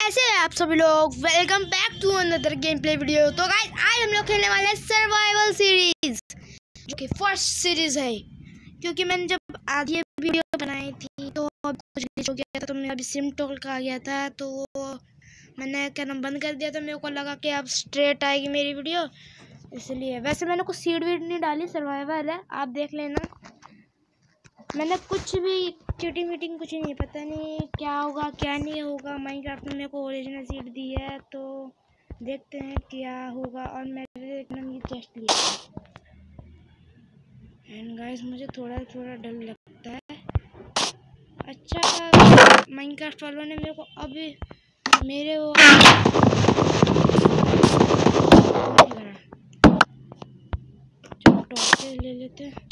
कैसे हैं आप सभी लोग। Welcome back to another game play video. तो गाइस आज हम लोग खेलने वाले हैं सर्वाइवल सीरीज, जो कि फर्स्ट सीरीज है। क्योंकि मैंने जब आधी वीडियो बनाई थी तो कुछ ग्लिच हो गया था, तो मेरा अभी सिम टॉक आ गया था, तो मैंने क्या नाम बंद कर दिया था। मेरे को लगा कि अब स्ट्रेट आएगी मेरी वीडियो, इसलिए। वैसे मैंने कुछ सीड वीड नहीं डाली, सर्वाइवल है, आप देख लेना। मैंने कुछ भी चीटिंग वीटिंग कुछ नहीं, पता नहीं क्या होगा क्या नहीं होगा। माइनक्राफ्ट ने मेरे को ओरिजिनल सीट दी है, तो देखते हैं क्या होगा। और मैंने एक नंबर ये चेस्ट लिया। एंड गाइस मुझे थोड़ा थोड़ा डर लगता है। अच्छा माइनक्राफ्ट वालों ने मेरे को अभी मेरे वो चलो टॉर्च ले लेते हैं।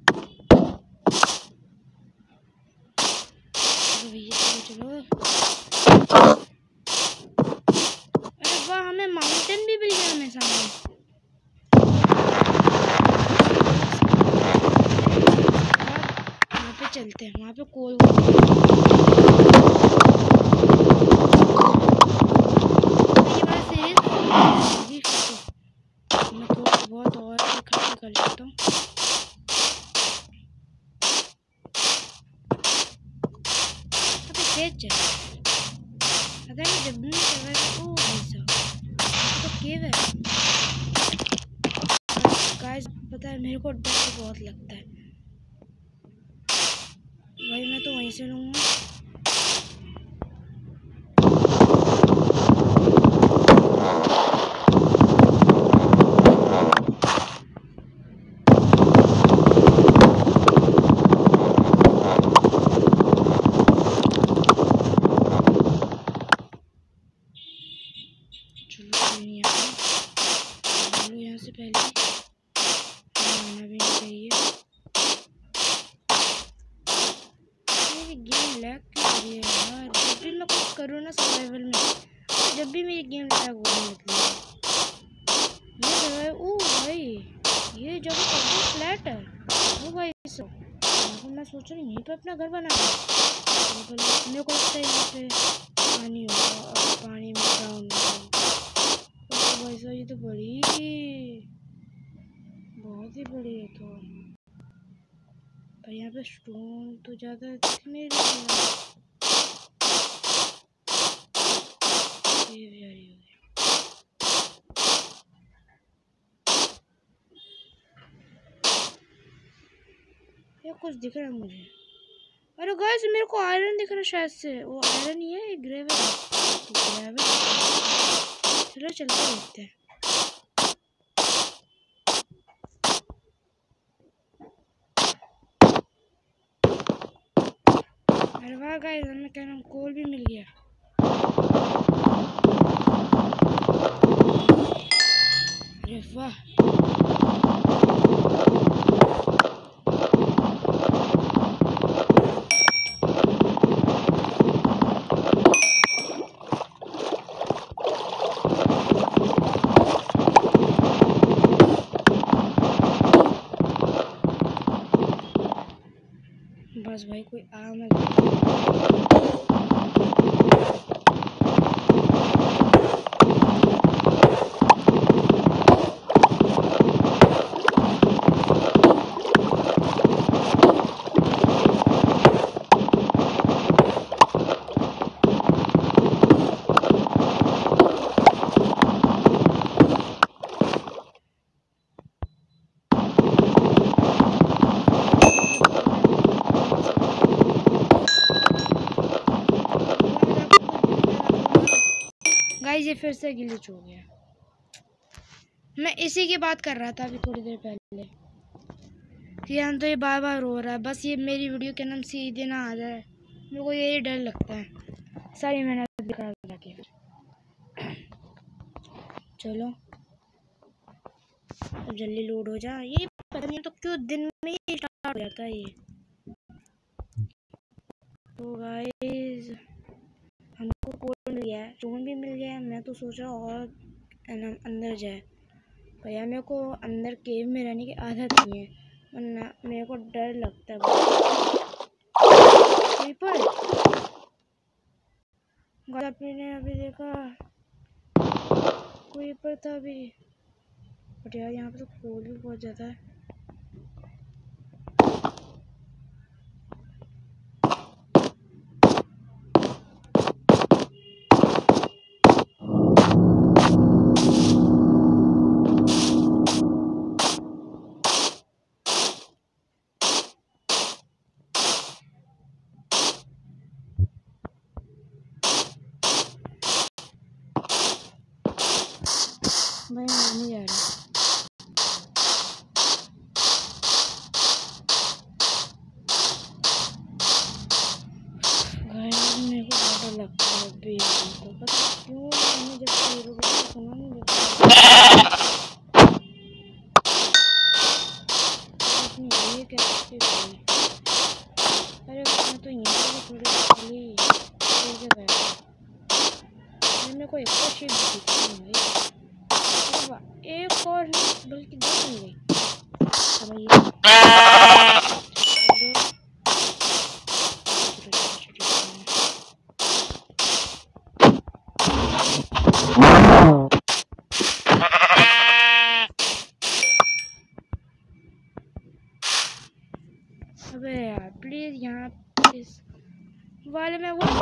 चलो अरे वाह, हमें माउंटेन भी मिल गया हमें सामने। वहाँ पे चलते हैं, वहाँ पे कोल मैं थोड़ा बहुत और इकट्ठा कर लेता हूँ। पता नहीं जब भी ओ भाई साहब तो केव है। गाइस पता है मेरे को डर बहुत लगता है भाई, मैं तो वहीं से लूँगा। यहाँ से पहले आना भी नहीं चाहिए। मेरी गेम लैग क्यों हो रही है यार? जब भी मैं कुछ करूँ ना सर्वाइवल में, तो जब भी मेरी गेम लैग होने लगती है। ये जगह ओ भाई, ये जगह काफी फ्लैट है। ओ भाई सो मैं सोच रही हूँ यहीं पे अपना घर बना है। मेरे को लगता है यहाँ पे पानी होगा और पानी में डाउन भाई साहब। ये तो बड़ी बहुत ही बड़ी है। तो पर यहाँ पे स्टोन तो ज़्यादा दिख नहीं रहा है। ये कुछ दिख रहा है मुझे। अरे गाइस मेरे को आयरन दिख रहा है, शायद से वो आयरन ही है, ग्रेवल है। चलो चलते देखते हैं। अरे वाह गाइस, हमें क्या नाम कोल भी मिल गया। अरे वाह, बस भाई कोई आ मत। गाइस ये फिर से ग्लिच हो गया। मैं इसी की बात कर रहा था अभी थोड़ी देर पहले कि यहाँ तो ये बार बार रो रहा है। बस ये मेरी वीडियो के नाम सीधे ना आ जाए, मेरे को यही डर लगता है। सारी मेहनत बेकार लगी। चलो अब जल्दी लोड हो जा। ये पता नहीं तो क्यों दिन में ही स्टार्ट हो जाता है ये। तो गाइस हमको कोड मिल गया है, स्टोन भी मिल गया है। मैं तो सोच रहा और अंदर जाए। भैया मेरे को अंदर केव में रहने की आदत नहीं है, वरना मेरे को डर लगता है। आपने अभी देखा कोई पर था अभी, बट यार यहाँ पे तो कोल भी बहुत ज़्यादा है। भाई मैं नहीं जा रहा। मेरे को बहुत डर लगता है अभी, तो पता क्यों मैंने जब हीरो को सुना नहीं ये कैसे। अरे मैं तो यहाँ पे थोड़ी खाली जगह है, मेरे को एक और शिप दिखती है, एक और नहीं बल्कि दो मिल गई। अबे यार प्लीज यहाँ इस वाले में वो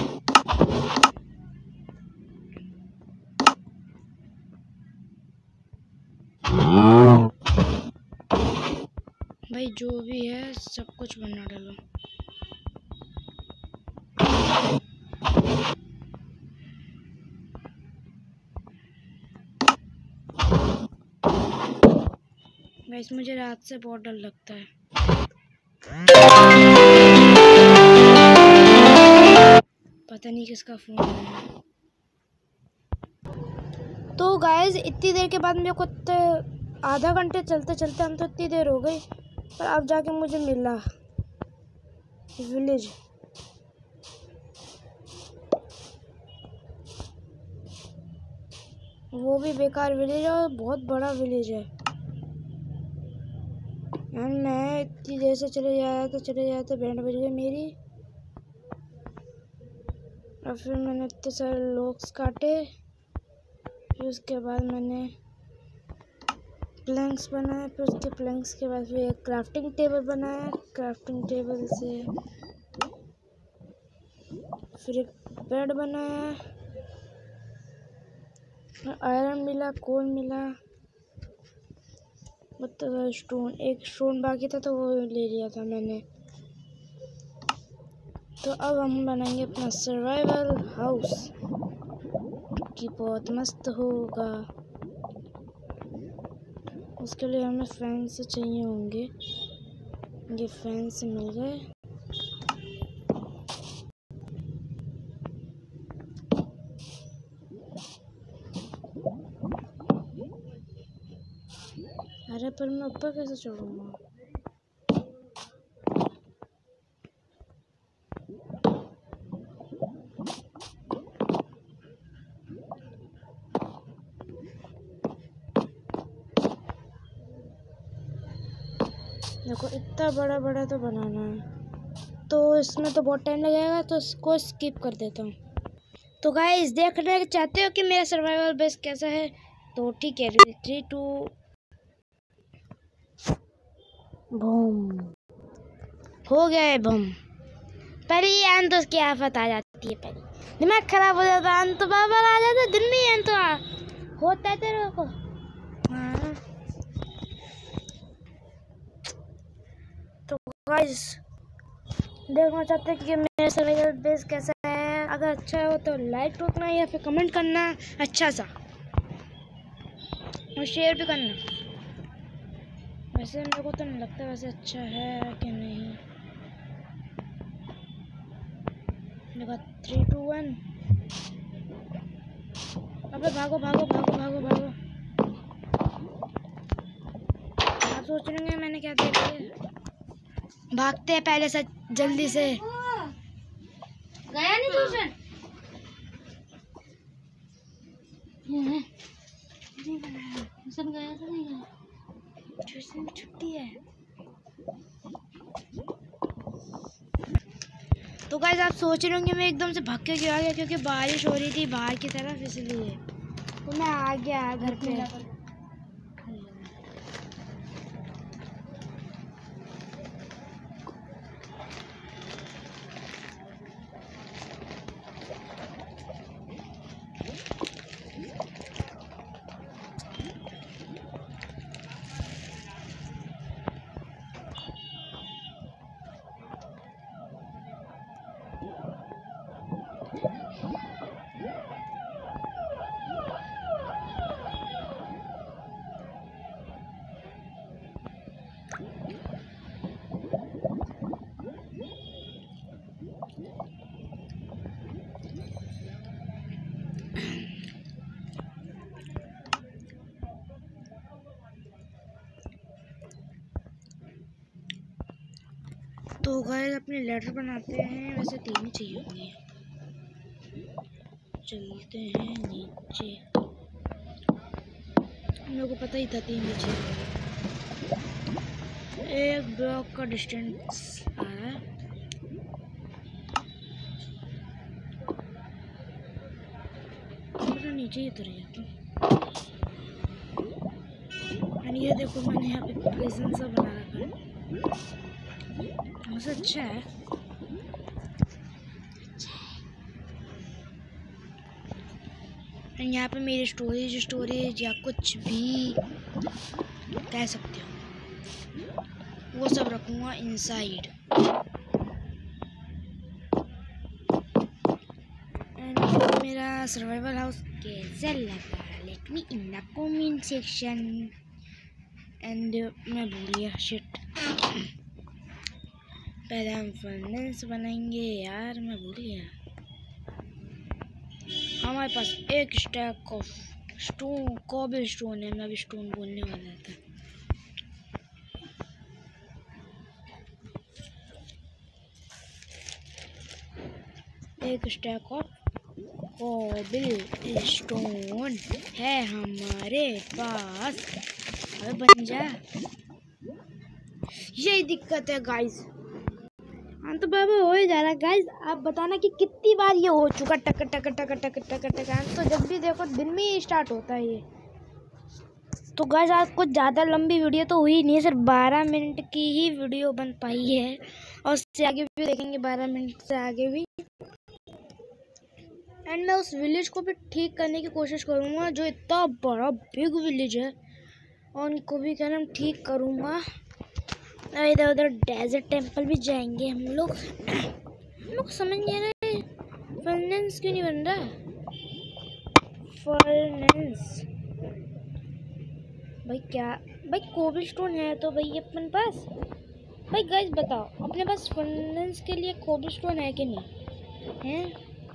भाई जो भी है सब कुछ बना डालो। गाइस मुझे रात से बहुत डर लगता है। पता नहीं किसका फोन है। तो गाइस इतनी देर के बाद मेरे को आधा घंटे चलते चलते हम तो इतनी देर हो गई, पर अब जाके मुझे मिला विलेज। वो भी बेकार विलेज है और बहुत बड़ा विलेज है। एंड मैं इतनी देर से चले जाते बैंड बज गई मेरी, और फिर मैंने इतने सारे लोग काटे। फिर उसके बाद मैंने प्लैंक्स बनाए, फिर उसके प्लैंक्स के बाद फिर एक क्राफ्टिंग टेबल बनाया, क्राफ्टिंग टेबल से फिर एक बेड बनाया, आयरन मिला, कोल मिला, मतलब स्टोन, एक स्टोन बाकी था तो वो ले लिया था मैंने। तो अब हम बनाएंगे अपना सर्वाइवल हाउस कि बहुत मस्त होगा। उसके लिए हमें फैंस चाहिए होंगे, ये फैंस मिल गए। अरे पर मैं ऊपर कैसे चढ़ूंगा? देखो इतना बड़ा बड़ा तो बनाना है, तो इसमें तो बहुत टाइम लगेगा, तो इसको स्किप कर देता हूँ। तो गाइस देखना चाहते हो कि मेरा सर्वाइवल बेस कैसा है, तो ठीक है 3 2 बूम हो गया है बम। पहले ये अंत उसकी आफत आ जाती है, पहले दिमाग खराब हो जाता है, अंत बार बार आ जाता है, दिन में ही अंत होता है तेरे को। हाँ तो गाइस देखना चाहते हैं कि मेरा सर्वाइवल बेस कैसा है। अगर अच्छा हो तो लाइक ठोकना या फिर कमेंट करना अच्छा सा, और शेयर भी करना। वैसे मेरे को तो नहीं लगता वैसे अच्छा है कि नहीं। देखो 3 2 1 अबे भागो भागो भागो भागो भागो। आप सोच रहे होंगे मैंने क्या देख लिया। भागते हैं पहले से जल्दी से। गया नहीं ट्यूशन? नहीं बनाया ट्यूशन, गया तो नहीं गया, ट्यूशन छुट्टी है। तो गाइस आप सोच रहे होंगे मैं एकदम से भाग के क्यों आ गया, क्योंकि बारिश हो रही थी बाहर की तरफ, इसलिए तो मैं आ गया घर पे। तो गाइस अपने लेटर बनाते हैं, वैसे 3 ही चाहिए होंगे। चलते हैं नीचे, हम लोग को पता ही था 3 ही चाहिए। एक ब्लॉक का डिस्टेंस आ रहा है। नीचे ही उतर जाता। ये देखो मैंने यहाँ पे प्रिजन सा बना रखा है, मुझे अच्छा है। यहाँ पे मेरी स्टोरेज या कुछ भी कह सकते हो, वो सब रखूँगा इनसाइड। मेरा सर्वाइवल हाउस कैसा लगा, let me in the comment section. And मैं भूल गया, शिट, पहले हम फर्नेस बनाएंगे यार, मैं भूल गया। हमारे पास एक stack of stone, cobble stone है, मैं अभी स्टोन बोलने वाला था। एक स्टैक ऑफ कॉबल स्टोन है हमारे पास। अबे बन जा, यही दिक्कत है गाइस। हाँ तो बाबा हो ही जा रहा है गाइस। आप बताना कि कितनी बार ये हो चुका, टक टक टक टक टक टक। तो जब भी देखो दिन में ही स्टार्ट होता है ये। तो गाइस आज कुछ ज़्यादा लंबी वीडियो तो हुई नहीं है, सिर्फ 12 मिनट की ही वीडियो बन पाई है, और उससे आगे भी देखेंगे 12 मिनट से आगे भी। एंड मैं उस विलेज को भी ठीक करने की कोशिश करूँगा, जो इतना बड़ा बिग विलेज है, और उनको भी क्या नाम ठीक करूँगा। इधर उधर डेजर्ट टेम्पल भी जाएंगे हम लोग समझ नहीं आ रहा है फर्नेस क्यों नहीं बन रहा। फर्नेस भाई क्या भाई, कोबलस्टोन है तो भाई अपन पास। भाई गाइस बताओ अपने पास फर्नेस के लिए कोबलस्टोन है कि नहीं है।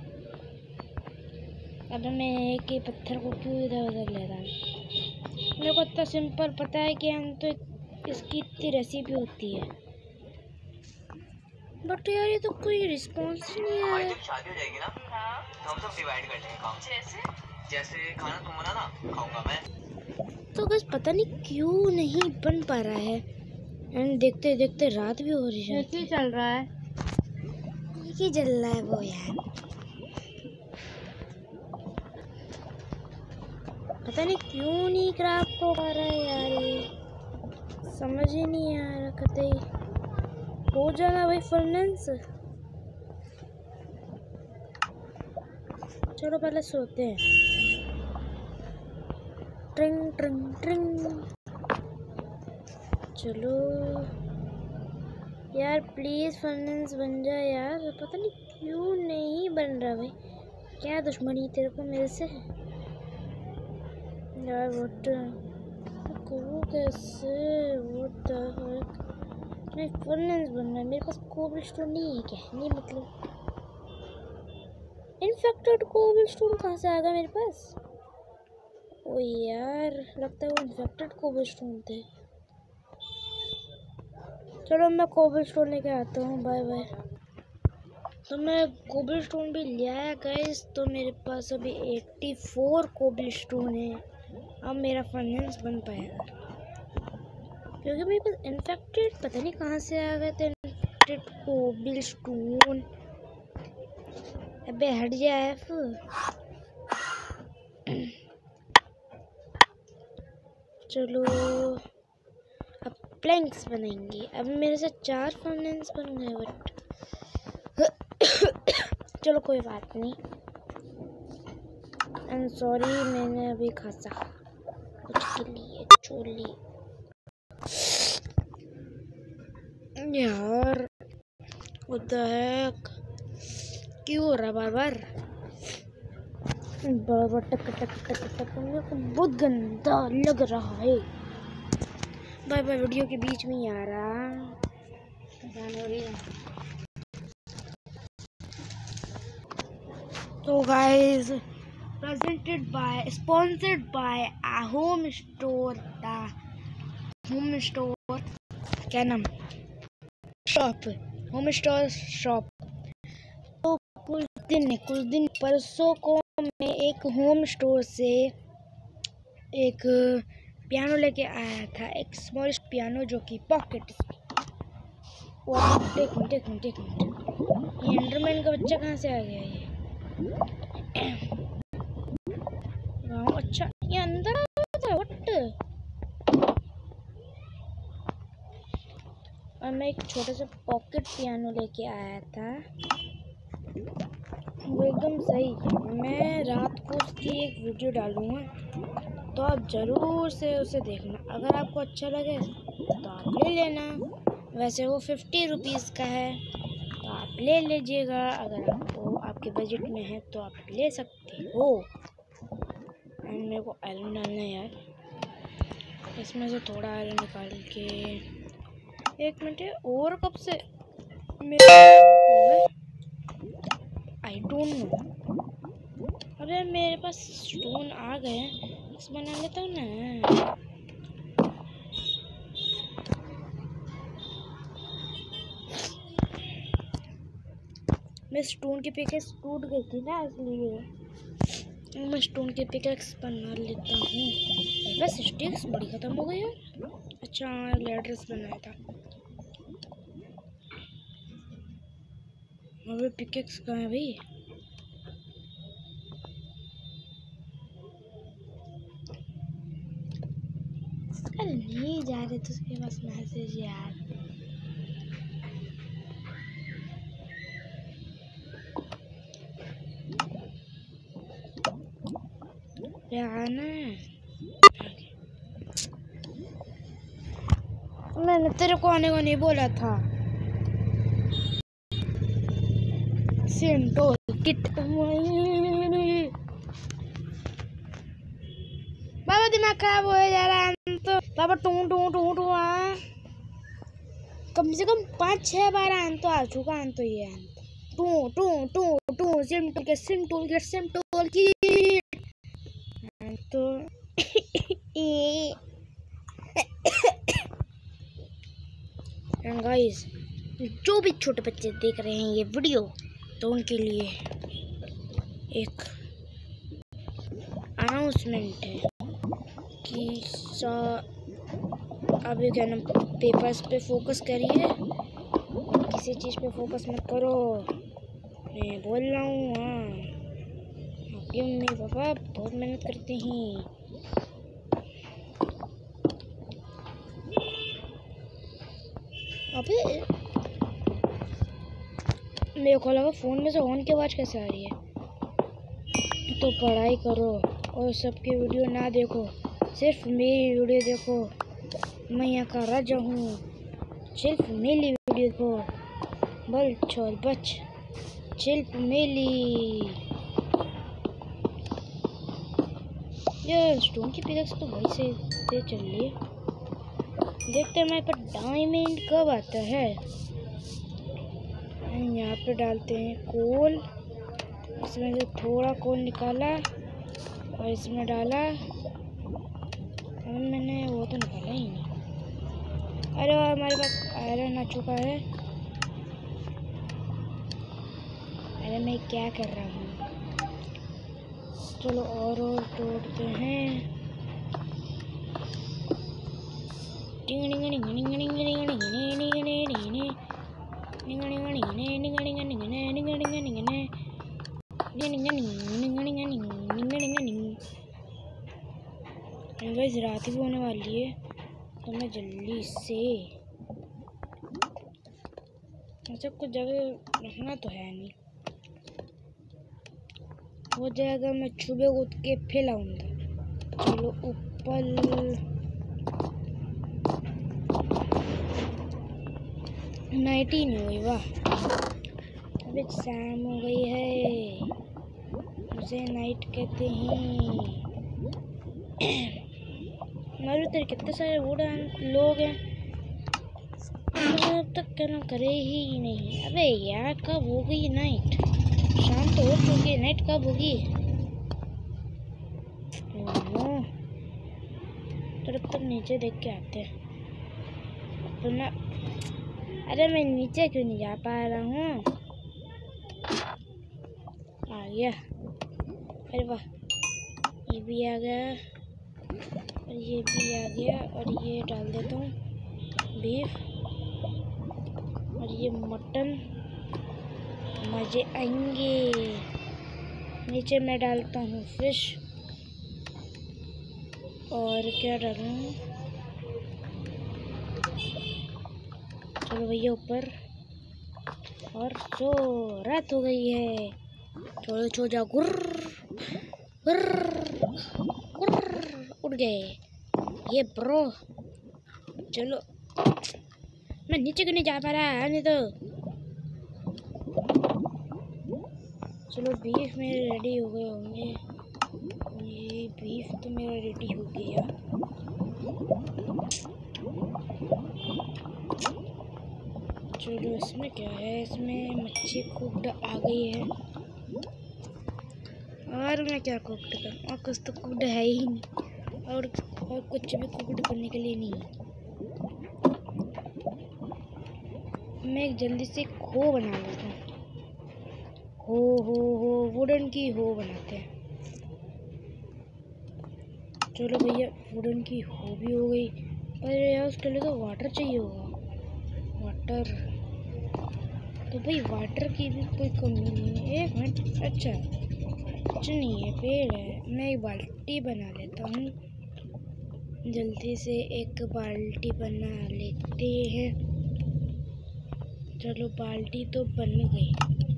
अब मैं एक ही पत्थर को क्यों इधर उधर ले रहा हूँ, मेरे को इतना सिंपल पता है कि हम तो इसकी इतनी रेसिपी होती है, बट यार ये तो कोई रिस्पॉन्स नहीं आ रहा है। शादी हो जाएगी ना तो हम सब डिवाइड कर लेंगे काम। जैसे खाना तुम बनाना खाऊंगा मैं। तो बस पता नहीं क्यों नहीं बन पा रहा है। एंड देखते देखते रात भी हो रही है। ऐसे ही चल रहा है, एक ही जल रहा है वो यार, पता नहीं क्यों नहीं क्राफ्ट हो पा रहा है यार, ये समझ ही नहीं आ रहा। कतई हो जाना भाई फर्नेस। चलो पहले सोते हैं। ट्रिंग ट्रिंग ट्रिंग, चलो यार प्लीज फर्नेस बन जा यार, पता नहीं क्यों नहीं बन रहा भाई। क्या दुश्मनी तेरे को मेरे से यार। वो कैसे, वो नहीं फर्नेस बनना है, मेरे पास कोबलस्टोन नहीं है, कहने मतलब इन्फेक्टेड कोबलस्टोन कहाँ से आ गया मेरे पास। ओ यार लगता है वो इन्फेक्टेड कोबलस्टोन थे। चलो मैं कोबलस्टोन लेके आता हूँ, बाय बाय। तो मैं कोबलस्टोन भी ले आया गाइस, तो मेरे पास अभी 84 कोबलस्टोन है। अब मेरा फर्नेस बन पाएगा, क्योंकि मेरे पास इन्फेक्टेड पता नहीं कहाँ से आ गए थे इन्फेक्टेड कोबलस्टोन। अबे हट जा एफ। चलो अब प्लैंक्स बनाएंगे। अब मेरे से 4 फाउंटेन्स बन गए बट चलो कोई बात नहीं। आई एम सॉरी, मैंने अभी खासा कुछ के लिए चोली यार। व्हाट द हेक, क्यों हो रहा बार बार टक टक टक टक, मेरे को बहुत गंदा लग रहा है। बाय बाय, वीडियो के बीच में ही आ रहा हो रही है। तो guys, presented by, sponsored by home store, क्या नाम, शॉप, होम स्टोर शॉप। तो कुछ दिन परसों को मैं एक होम स्टोर से एक पियानो लेके आया था, एक स्मॉल पियानो जो कि पॉकेट। एक मिनट, ये एंडरमैन का बच्चा कहाँ से आ गया ये? अच्छा, ये अंदर था व्हाट? और मैं एक छोटा सा पॉकेट पियानो लेके आया था, वो एकदम सही है। मैं रात को उसकी एक वीडियो डालूंगा, तो आप ज़रूर से उसे देखना। अगर आपको अच्छा लगे तो आप ले लेना। वैसे वो 50 रुपीज़ का है, तो आप ले लीजिएगा। अगर आपको आपके बजट में है तो आप ले सकते हो। मेरे को आयरन डालना है यार, इसमें से थोड़ा आयरन निकाल के। एक मिनट, और कब से आई डोंट नो। अरे मेरे पास स्टोन आ गए, इस बना लेता हूँ ना। मैं स्टोन की पिकेक्स टूट गई थी ना, इसलिए मैं स्टोन की पिकेक्स बना लेता हूँ। बस स्टिक्स बड़ी ख़त्म हो गई यार। अच्छा, लैडर्स बनाया था। अबे पिकेक्स कहाँ है भाई? अरे नहीं जा रहे तो उसके पास मैसेज यार। आना, मैंने तेरे को आने को नहीं बोला था। सिंटोल किट, बाबा दिमाग खराब हो जा रहा है तो बाबा। टू कम से कम 5-6 बार आन तो आ चुका है। तो ये टू सिमटोल की तो गाइस, जो भी छोटे बच्चे देख रहे हैं ये वीडियो, तो उनके लिए एक अनाउंसमेंट है कि अभी क्या नाम, पेपर्स पे फोकस करिए, किसी चीज़ पे फोकस मत करो। मैं बोल रहा हूँ। हाँ, आपकी मम्मी पापा बहुत मेहनत करते हैं। अबे मेरे को लगा फ़ोन में से ऑन की आवाज़ कैसे आ रही है। तो पढ़ाई करो और सबकी वीडियो ना देखो, सिर्फ मेरी वीडियो देखो। मैं यहाँ का राजा हूँ, सिर्फ मेरी वीडियो देखो। बल छोड़ बच, सिर्फ मेरी। ये स्टोन की पिकेक्स तो बड़ी से चल रही है। देखते हैं हमारे पर डायमंड कब आता है। यहाँ पे डालते हैं कोल, इसमें से थोड़ा कोल निकाला और इसमें डाला। मैंने वो तो निकाला ही नहीं। अरे हमारे पास आयरन आ चुका है। अरे मैं क्या कर रहा हूँ। चलो और तोड़ते हैं। गाइस रात भी होने वाली है तो मैं जल्दी से अच्छा कुछ जगह रखना तो है नहीं, वो जगह मैं सुबह उठ के फैलाऊंगा। चलो ऊपर नाइट ही नहीं हुई, वाह अभी शाम हो गई है, उसे नाइट कहते हैं। हमारे उधर कितने सारे बूढ़े लोग हैं, अब तक क्या करे ही नहीं। अबे यार कब हो गई नाइट, शाम तो हो चुकी है, नाइट कब होगी। तो तब तक नीचे देख के आते हैं अपना। अरे मैं नीचे क्यों नहीं जा पा रहा हूँ, आ गया। अरे वाह ये भी आ गया और ये भी आ गया, और ये डाल देता हूँ बीफ, और ये मटन, मजे आएंगे। नीचे मैं डालता हूँ फिश, और क्या डालूँ, चलो भैया ऊपर। और सो रात हो गई है, चलो सो जाओ। गुर्र गुर्र गुर्र उड़ गए ये ब्रो। चलो मैं नीचे क्यों नहीं जा पा रहा है, नहीं तो चलो बीफ मेरे रेडी हो गए होंगे। ये बीफ तो मेरा रेडी हो गया। चलो इसमें क्या है, इसमें मच्छी कुक्ड आ गई है, और मैं क्या कुक्ड करूँ, और कुछ तो कुक्ड है ही नहीं, और कुछ भी कुक्ड करने के लिए नहीं। मैं एक जल्दी से खो बना लेता हूँ। हो वुडन की हो बनाते हैं। चलो भैया वुडन की हो भी हो गई। अरे यार उसके लिए तो वाटर चाहिए होगा, वाटर तो भाई वाटर की भी कोई कमी नहीं है। एक मिनट, अच्छा कुछ नहीं है, पेड़ है। मैं एक बाल्टी बना लेता हूँ, जल्दी से एक बाल्टी बना लेते हैं। चलो बाल्टी तो बन गई।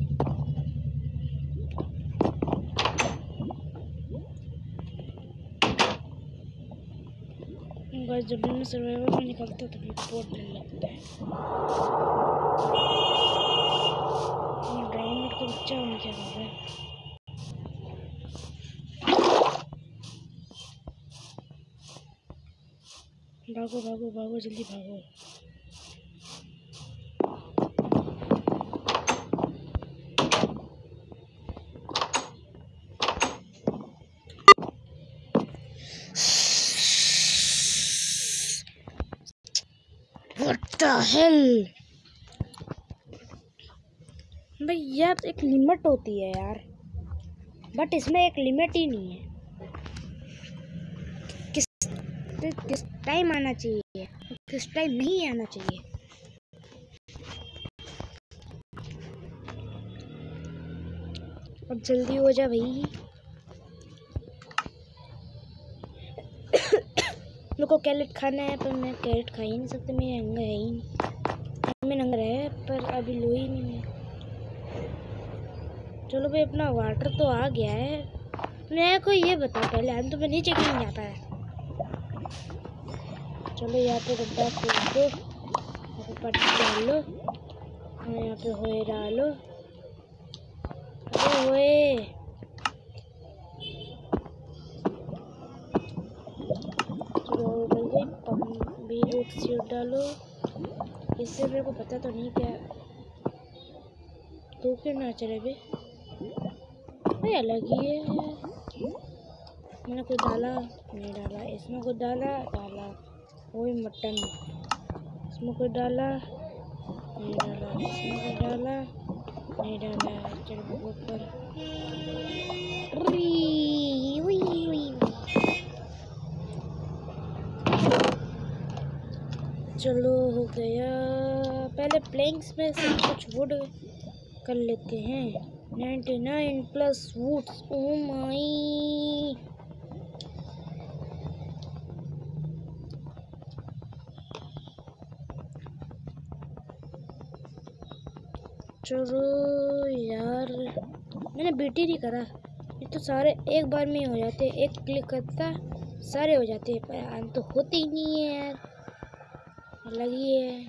बस जब भी मैं सर्वाइवल में निकलता हूँ तभी बहुत डर लगता है। ड्राउनमेट का बच्चा हमें क्या कर रहा है, भागो भागो भागो जल्दी भागो। What the hell? भाई यार एक लिमिट होती है यार, बट इसमें एक लिमिट ही नहीं है। किस टाइम आना चाहिए, किस टाइम नहीं आना चाहिए। अब जल्दी हो जा भाई। मेरे को कैरेट खाना है, पर मैं कैरेट खा ही नहीं सकता, मेरे हंगर है ही नहीं। मेरा हंगर है पर अभी लो ही नहीं है। चलो भाई अपना वाटर तो आ गया है। मेरे को ये बता पहले, हम तो मैं नीचे क्यों नहीं जाता है। चलो यहाँ पे गड्ढा खोद दो, यहाँ पे पट्टी डालो, और यहाँ पे होए डालो। अरे होए बीट सीड डालो। इससे मेरे को पता तो नहीं क्या तो क्यों ना चले बे, भाई अलग ही है। मैंने कुछ डाला नहीं डाला, इसमें कुछ डाला वही मटन, इसमें कुछ डाला नहीं डाला, इसमें कुछ डाला नहीं डाला। चलो ऊपर चलो हो गया। पहले प्लैंक्स में सब कुछ वुड कर लेते हैं। 99 प्लस वुड्स। ओ माई, चलो यार, मैंने बीटी नहीं करा। ये तो सारे एक बार में हो जाते, एक क्लिक करता सारे हो जाते हैं, पर तो होते ही नहीं है यार, अलग ही है।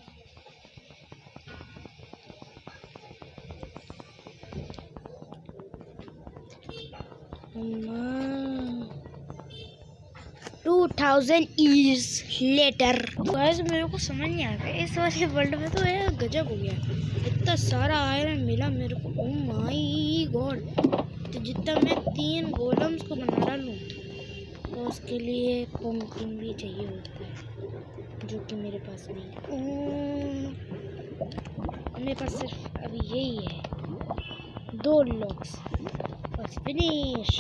2000 years later। गाइस मेरे को समझ नहीं आता इस वाले वर्ल्ड में तो यार गजब हो गया, इतना सारा आयरन मिला मेरे को। ओ माय गॉड, तो जितना मैं 3 गोलम्स को बना डालूं तो उसके लिए पंपकिन भी चाहिए होता है, जो कि मेरे पास नहीं है। मेरे पास सिर्फ अभी यही है, 2 लॉक्स, बस finish.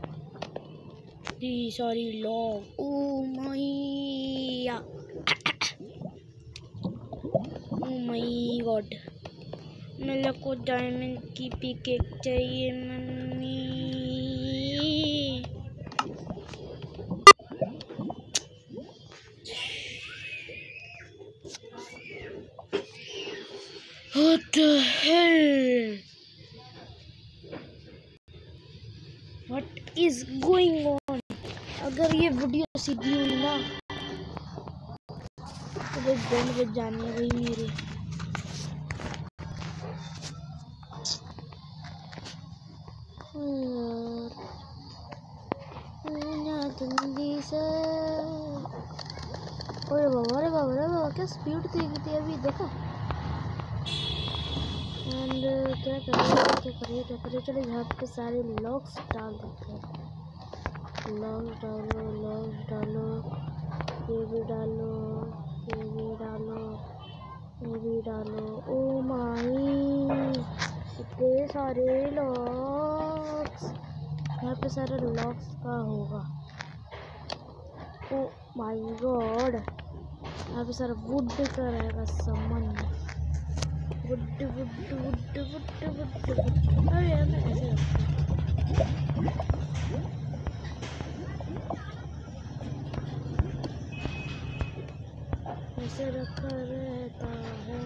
Sorry log. Oh my, oh my God, मेरे को डायमंड की पिकेक चाहिए mummy. What the hell? What is going on? अगर ये वीडियो सीधी हुई ना तो भाई बैंड बज जानी है भाई मेरी। अरे बाबा, अरे बाबा, अरे बाबा, क्या स्पीड थी अभी देखो। एंड क्या करें, चलो यहाँ पे सारे लॉक्स डाल देते हैं। लॉक्स डालो, ये भी डालो, ये भी डालो, ये भी डालो। ओ माई, इतने सारे लॉक्स, यहाँ पे सारे लॉक्स का होगा। ओ माई गॉड, यहाँ पे सारा वुड का रहेगा सामान। वुड। अरे यार मैं ऐसे रखा रहता है,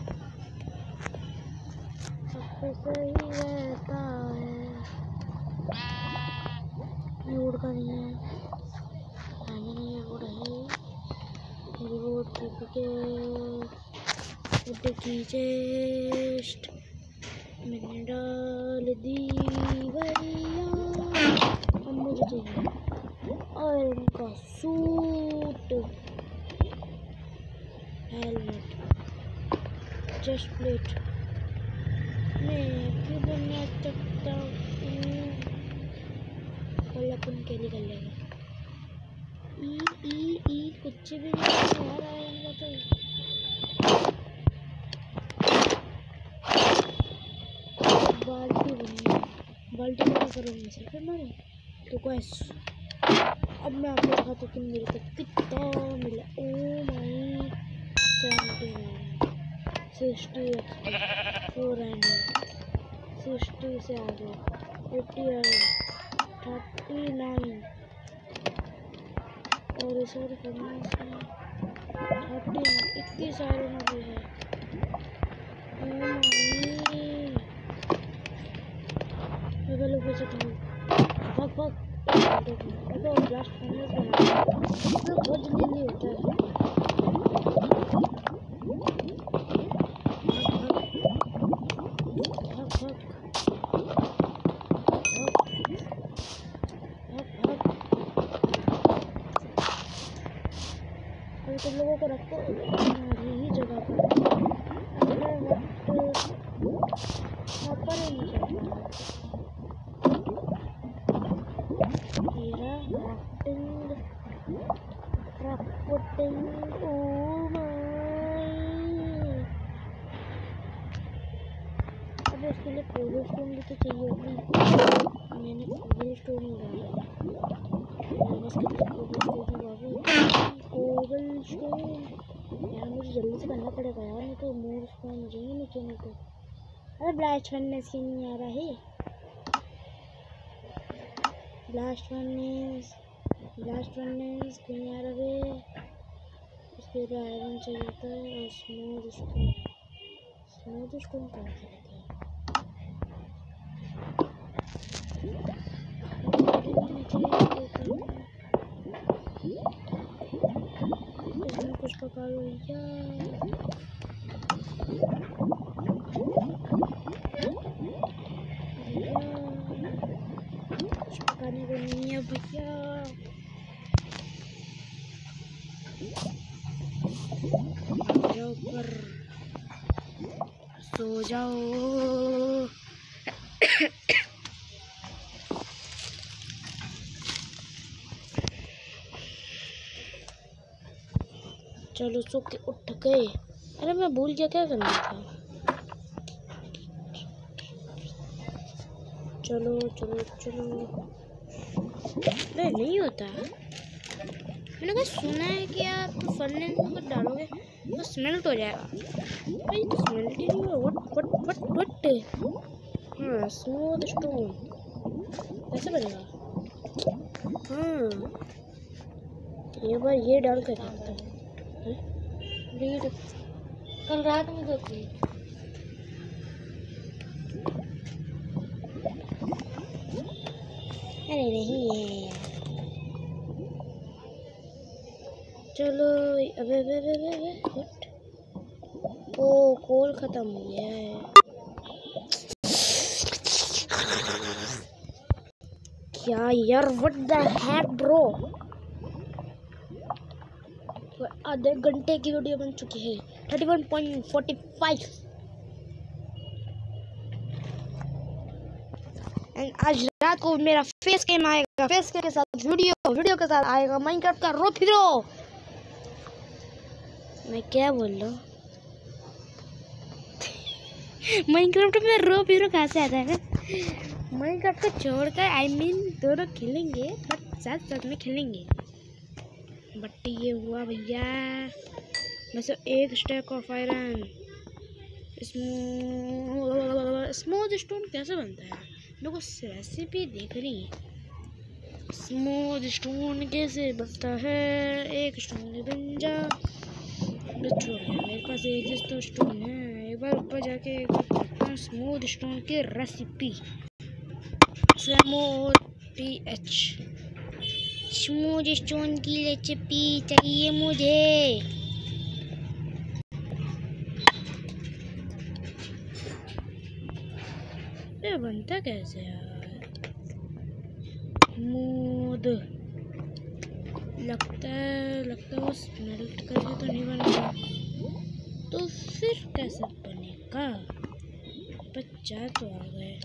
सब सही रहता है। वुड का नहीं है, नहीं है वुड है, वुड की चेस्ट मैंने डाल दी भैया। अब मुझे चाहिए आयरन का सूट, हेलमेट, चेस्ट प्लेट। मैं क्यों बना सकता हूँ, और अपन के निकल लेगा। ई कुछ भी नहीं आ रहा है इनका तो। बाल्टी बनी है, बाल्टी क्या करूँगी सर फिर मैंने तो गैस। अब मैं आपको दिखाता हूँ कि मेरे को कितना मिला। ओ माई, 60 4 60 से आगे 80 39 और इस और 30 इतनी सारे भी है। लोग बचे भाग ब्लास्ट फर्नेस बनाना बहुत जल्दी होता है। तुम लोगों को रखो यही जगह पर, पर ही नहीं चलता। क्राफ्टिंग ओ माय, अब इसके लिए कोबलस्टोन भी तो चाहिए होगी। मैंने कोबलस्टोन ही डाला, मैंने इसके लिए कोबलस्टोन यार मुझे जल्दी से करना पड़ेगा यार, नहीं तो मोर स्पॉन हो जाएंगे नीचे में। तो अरे ब्लास्ट फर्नेस क्यों नहीं आ रहा है? ब्लास्ट फर्नेस क्यों नहीं आ रहा है? उसके बाद आयरन चाहिए था और स्मूथ स्टोन कहाँ से लेके इसमें कुछ पका लो भैया। कुछ पकाने को नहीं है भैया। आ जाओ ऊपर, सो जाओ। चलो सो के उठ गए। अरे मैं भूल गया क्या करना था। चलो चलो चलो। अरे नहीं होता। मैंने कुछ सुना है कि आप फर्नेस में कुछ डालोगे तो स्मेल्ट हो जाएगा। भाई तो स्मेल्ट ही नहीं हुआ। व्हाट। हाँ स्मूथ स्टोन कैसे बनेगा? हाँ ये बार ये डाल कर देखता हूँ। रीड कल रात में होती अरे नहीं है। चलो अबे व्हाट? ओ कोल खत्म हो गया है। क्या यार व्हाट द हैक ब्रो? आधे घंटे की वीडियो बन चुकी है। 31.45 एंड आज रात को मेरा फेस कैम आएगा। फेस कैम के साथ वीडियो के साथ आएगा माइनक्राफ्ट का रो फिरो। मैं क्या बोल रहा हूँ? माइनक्राफ्ट में रो फिरो कहाँ से आता है? माइनक्राफ्ट को छोड़कर दोनों खेलेंगे बट साथ में खेलेंगे। बट ये हुआ भैया वैसे एक stack of iron. Smooth stone कैसे बनता है? मेरे को रेसिपी देख रही है। स्मूथ स्टोन कैसे बनता है? एक स्टोन बन जा। मेरे पास एक तो स्टोन है। एक बार ऊपर जाके स्मूथ स्टोन की रेसिपी स्मूथ स्टोन की रेसिपी चाहिए मुझे। ये बनता कैसे यार? मूड लगता है वो स्मेल्ट करके तो नहीं बनेगा। तो फिर कैसे बनेगा? बच्चा तो आ गए।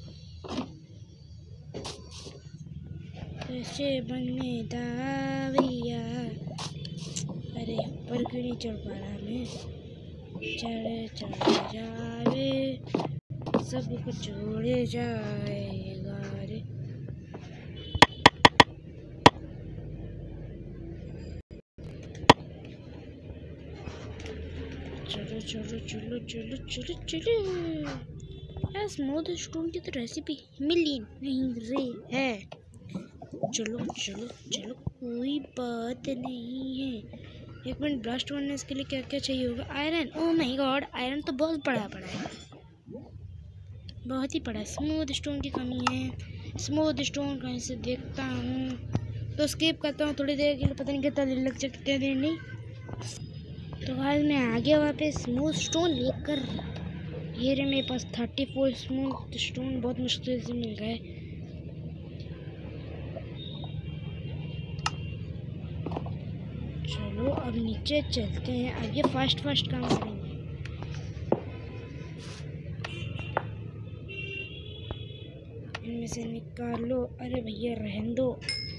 कैसे बनेगा भैया? अरे ऊपर क्यों नहीं चढ़ पा रहा मैं? चढ़े जावे सब कुछ जोड़े जाएगा रे। चलो यार स्मूथ स्टोन की तो रेसिपी मिली नहीं रही है। चलो कोई बात नहीं है। एक मिनट ब्लास्ट बनने के लिए क्या क्या चाहिए होगा? Iron. Oh my God iron तो बहुत पड़ा है, बहुत ही पड़ा है। स्मूथ स्टोन की कमी है। स्मूथ स्टोन कहीं से देखता हूँ तो स्किप करता हूँ थोड़ी देर के लिए। पता नहीं कितना दिन लग जाए कितने दिन नहीं। तो आज मैं आ गया वहाँ पे स्मूथ स्टोन लेकर। ये रहे मेरे पास 34 स्मूथ स्टोन। बहुत मुश्किल से मिल रहा है। चलो अब नीचे चलते हैं। आगे फास्ट काम करेंगे। इनमें से निकालो। अरे भैया रहने दो।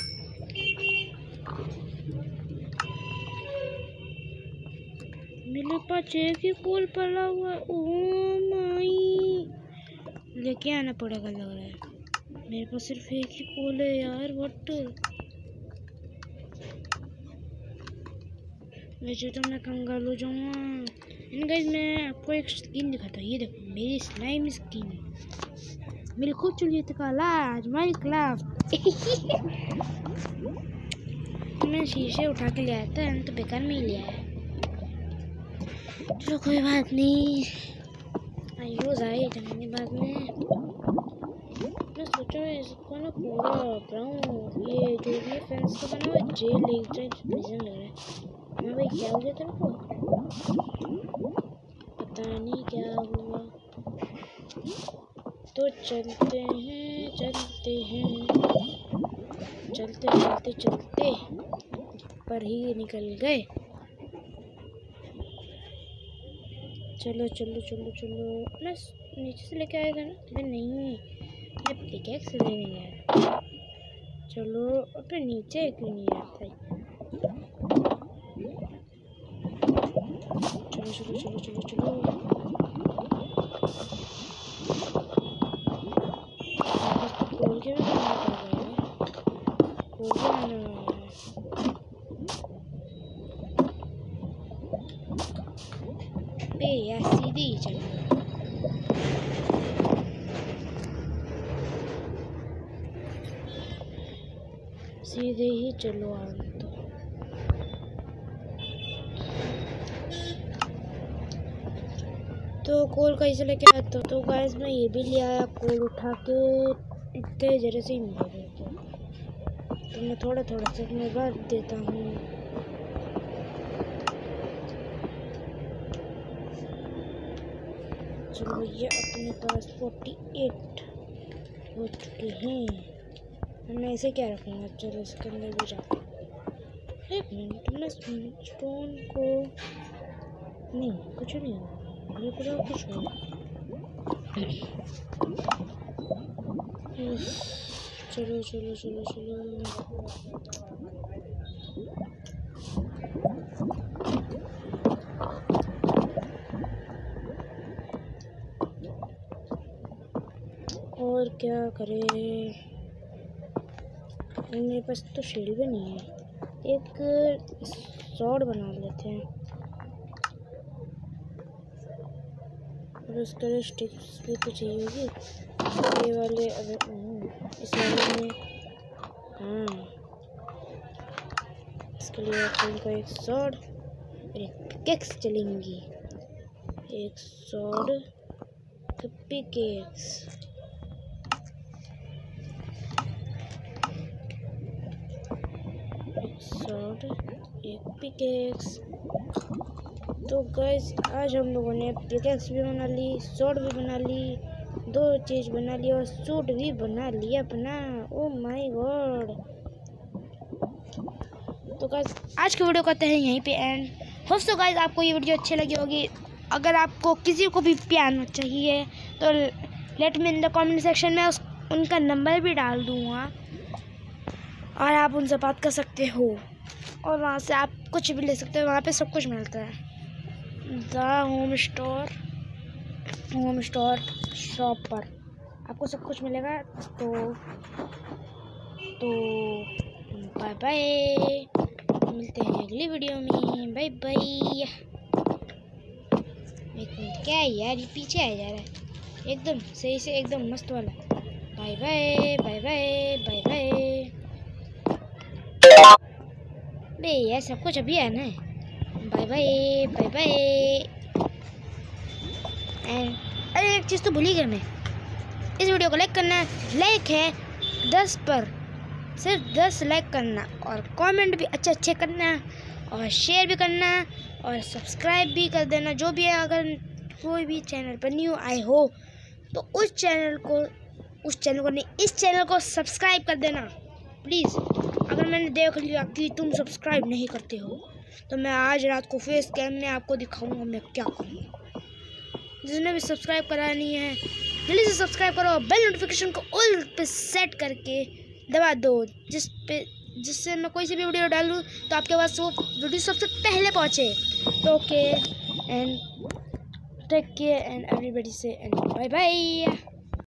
मेरे पास एक ही कोल पड़ा हुआ। ओह माई लेके आना पड़ेगा लग रहा है। मेरे पास सिर्फ एक ही कोल है यार। व्हाट? वैसे तो मैं कंगाल हो जाऊँगा। एंड गाइस मैं आपको एक स्किन दिखाता हूँ। ये देखो मेरी स्लाइम स्किन, मेरे खूब चलिए आज माइनक्राफ्ट। मैं शीशे उठा के ले आया था, तो बेकार में ही ले आया। चलो कोई बात नहीं, यूज़ आए जाने बाद में। मैं सोचा इसको ना पूरा ब्राउन ये जो भी फेंस का बना हुआ जेल एक प्रिजन लग रहा है। हाँ भाई क्या हो गया तेरे को? पता नहीं क्या हुआ। तो चलते हैं चलते पर ही निकल गए। चलो मैं नीचे से लेके आएगा ना? अरे नहीं, मैं पिकैक्स लेने गया। चलो अपने नीचे क्यों नहीं आता है? चलो खोल के भी करना पे या सीधी चलो। सीधे ही चलो आप तो कोल कैसे लेके आया था? तो गाइस मैं ये भी ले आया कोल उठा के, इतने जरा से ही मिल देते। तो मैं थोड़ा सा मैं भर देता हूँ। चलो भैया अपने पास 48 हो चुके हैं। मैं ऐसे क्या रखूँगा? चलो इसके अंदर भी जाता हूँ। एक मिनट, मैं स्टोन को नहीं, कुछ नहीं होगा ये पूरा कुछ हो। चलो और क्या करें? मेरे पास तो शील्ड भी नहीं है। एक स्वॉर्ड बना लेते हैं और उसके लिए स्टिक्स भी तो चाहिए होगी। ये वाले इस वाले में हाँ, इसके लिए का एक स्वॉर्ड और एक पिकेक्स चलेंगी। एक स्वॉर्ड तो पिकेक्स। स्वॉर्ड एक पिकेक्स। तो गाइस आज हम लोगों ने पिकेक्स भी बना ली, स्वॉर्ड भी बना ली, 2 चीज़ बना ली और सूट भी बना लिया अपना। Oh my God. तो गाइस आज की वीडियो करते हैं यहीं पे एंड। होप सो गाइस आपको ये वीडियो अच्छी लगी होगी। अगर आपको किसी को भी पियानो चाहिए तो let me in the comment section में उनका नंबर भी डाल दूँगा और आप उनसे बात कर सकते हो और वहाँ से आप कुछ भी ले सकते हो। वहाँ पे सब कुछ मिलता है। द होम स्टोर शॉप पर आपको सब कुछ मिलेगा। तो बाय बाय, मिलते हैं अगली वीडियो में। Bye bye. एक मिनट, क्या है यार ये पीछे आ जा रहा है एकदम सही से, एकदम मस्त वाला। Bye bye bye bye bye bye. बे यार सब कुछ अभी है ना। Bye bye bye bye. अरे एक चीज़ तो भूल ही गया मैं, इस वीडियो को लाइक करना। लाइक है 10 पर, सिर्फ 10 लाइक करना और कमेंट भी अच्छे करना और शेयर भी करना और सब्सक्राइब भी कर देना जो भी है। अगर कोई भी चैनल पर न्यू आए हो तो उस चैनल को नहीं, इस चैनल को सब्सक्राइब कर देना प्लीज़। अगर मैंने देख लिया कि तुम सब्सक्राइब नहीं करते हो तो मैं आज रात को फेस कैम में आपको दिखाऊंगा मैं क्या करूँगा। जिसने भी सब्सक्राइब करा नहीं है जल्दी से सब्सक्राइब करो, बेल नोटिफिकेशन को ऑल पे सेट करके दबा दो, जिससे मैं कोई सी भी वीडियो डालूँ तो आपके पास वो वीडियो सबसे पहले पहुँचे। तो okay and take care and everybody से एंड बाय बाय।